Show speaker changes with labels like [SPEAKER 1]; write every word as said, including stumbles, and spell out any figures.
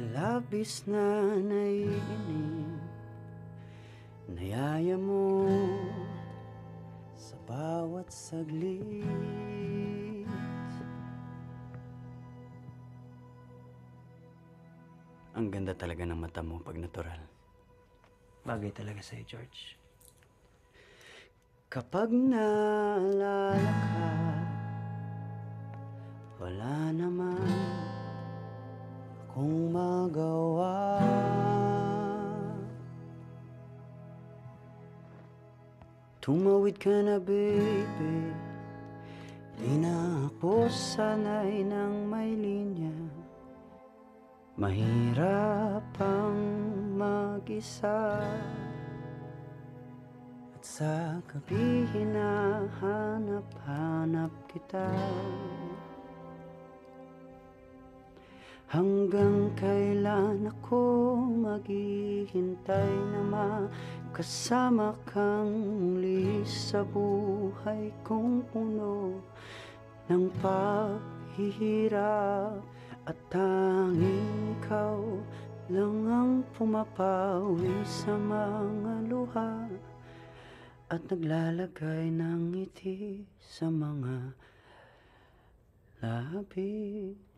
[SPEAKER 1] Labis na naiinip, nayaya mo sa bawat saglit. Ang ganda talaga ng mata mo pag natural. Bagay talaga sa'yo, George. Kapag naalala ka, wala naman akong magawa. Tumawid ka na, baby. Di na ako sanay ng may linya. Mahirap ang mag-isa. At sa gabi hinahanap-hanap kita. Hanggang kailan ako maghihintay na makasama kang muli sa buhay kong puno ng paghihirap. At tanging ikaw lang ang pumapawi sa mga luha at naglalagay ng ngiti sa mga labi.